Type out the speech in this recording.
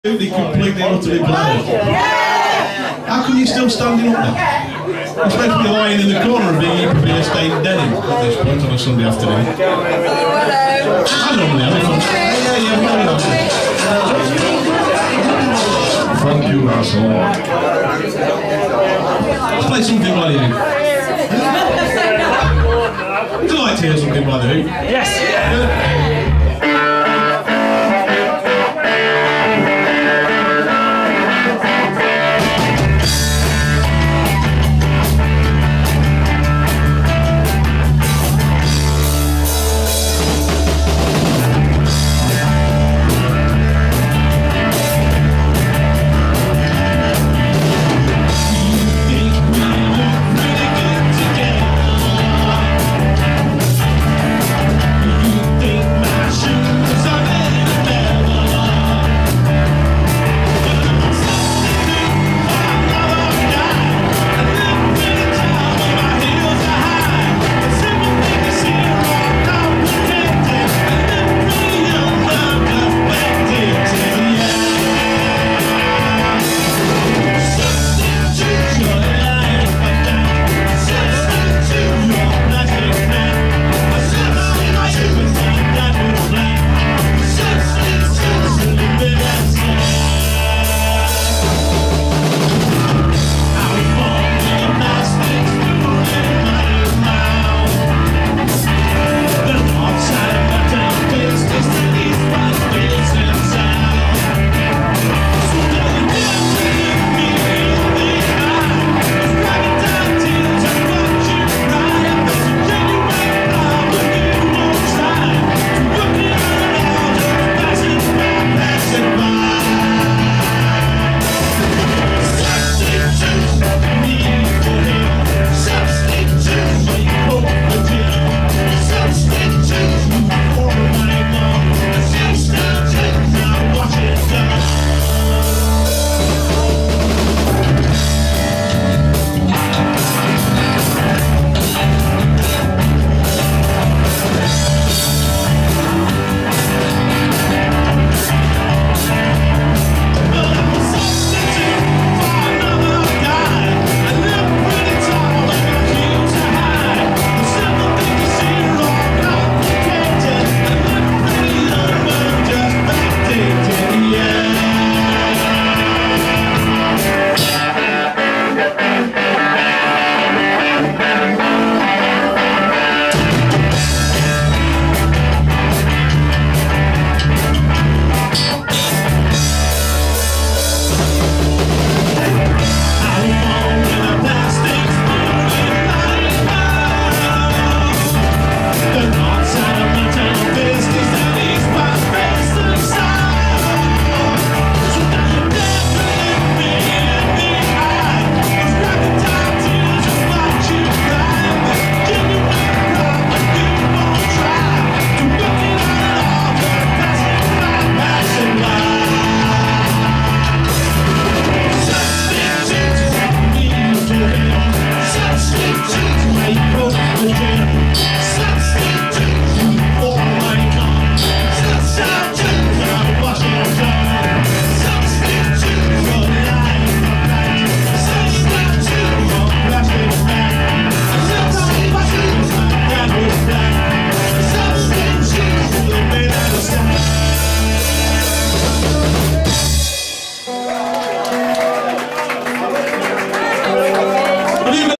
Completely and utterly blind. How come you're still standing up then? You're supposed to be lying in the corner and being probably staying denim at this point on a Sunday afternoon. I normally have it. Thank you, asshole. Let's play something by the Who. Would you like to hear something by the Who? Yes!